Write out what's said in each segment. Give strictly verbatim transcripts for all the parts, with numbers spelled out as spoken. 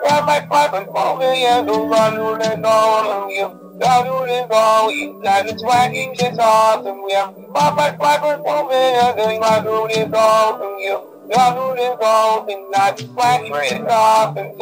grab my pipe and fall me and do run to the door. You got to the go, you got the swaggy shit awesome. We have pop my pipe and fall me and do run to the door. You got to the go, and not swaggy shit awesome.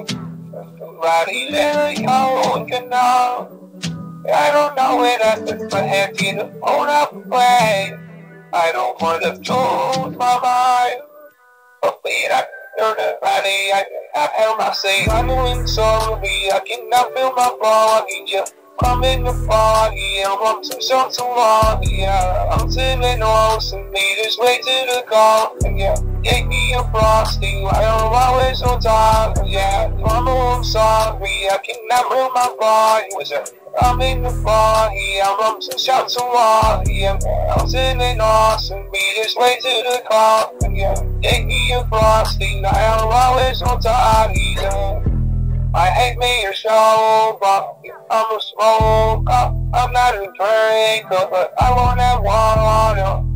Somebody let it go and can know. I don't know where that's just my head to hold up way. I don't want to lose my mind. But wait, I turn the body, I have held my say. I'm doing sorry, I cannot feel my body. Yeah, I'm in the party, I want some shots so long. Yeah, I'm sitting on some meters, way to the call. And yeah, take me a frosty, I don't always so tired. Yeah, I'm I'm sorry, I cannot feel my body. What's up? I'm in the party, I want some shots so long. Yeah, I'm sitting on some meters, way to the call. And yeah, take me a frosty, I am always so tired. Yeah. I hate me or so, but I'm a smoker. I'm not a drinker, but I want that water.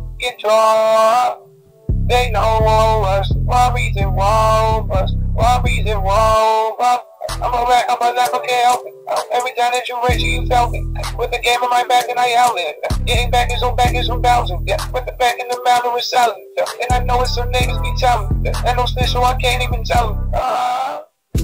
Guitar, they know us. One reason won't us. One reason won't us. I'm a rat, I'm a never can't help it. Every time that you reach, you felt me. With the game on my back and I yell it. Getting back is on back is on bouncing. Yeah, with the back in the mountain with salad. Yeah. And I know it's some niggas be telling. Yeah. And no special, I can't even tell them. Uh,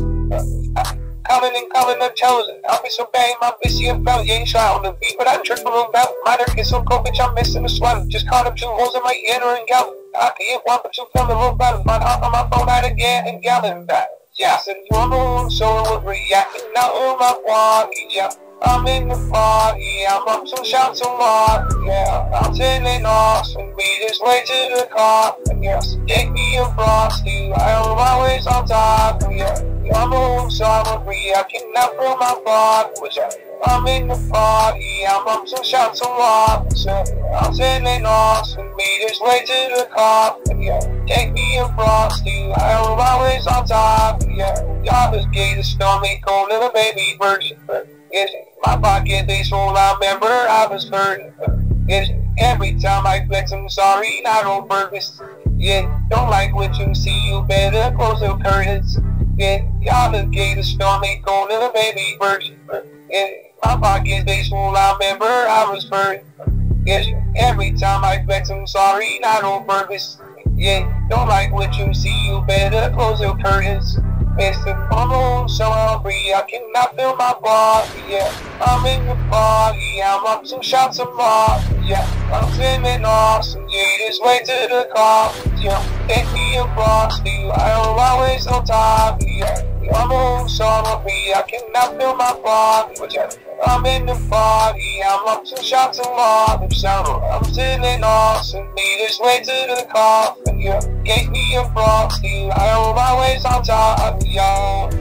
uh, coming and coming up chosen. I'll be so bad, my bitch, you felt. You ain't shy on the beat, but I trick a little about. My nerve is so cold, bitch, I'm missing the swelling. Just caught up two holes in my inner and gallon. I can hit one, but you feel a little better. My heart on my phone out again and gallon back. Yeah, I said you're moon, so it was reacting now in my body. Yeah, I'm in the party, I'm up some shots of water. Yeah, I'm sitting awesome, we just way to the car. And yeah, so take me a frosty, I am always on top. Yeah, I'm moon, so I'm reacting now for my body. Yeah, I'm in the party, I'm up some shots of water. Yeah, I'm sitting awesome, we just way to the car. And yeah, take me a frosty, I am always on top. Yeah, y'all just gave the stormy cold little baby virgin. Yes, my pocket they swole, I remember I was hurting. Yes, every time I flex, I'm sorry, not on purpose. Yeah, don't like what you see, you better close the curtains. Yeah, y'all just gave the stormy cold little baby virgin. Yeah, my pocket they swole, I remember I was hurting. Yes, every time I flex, I'm sorry, not on purpose. Yeah, don't like what you see, you better close your curtains. Mister Bono, so hungry, I cannot feel my body. Yeah, I'm in the party, I'm up some shots of more. Yeah, I'm swimming awesome, yeah, just way to the car. Yeah, take me a frosty, I am always so tired. Yeah, I'm home, so hungry, I cannot feel my body. Yeah, I'm in the party, I'm up some shots of more. So I'm sitting awesome, me just way to the car. Yeah, gave me a frosty, I am always on top. Yo.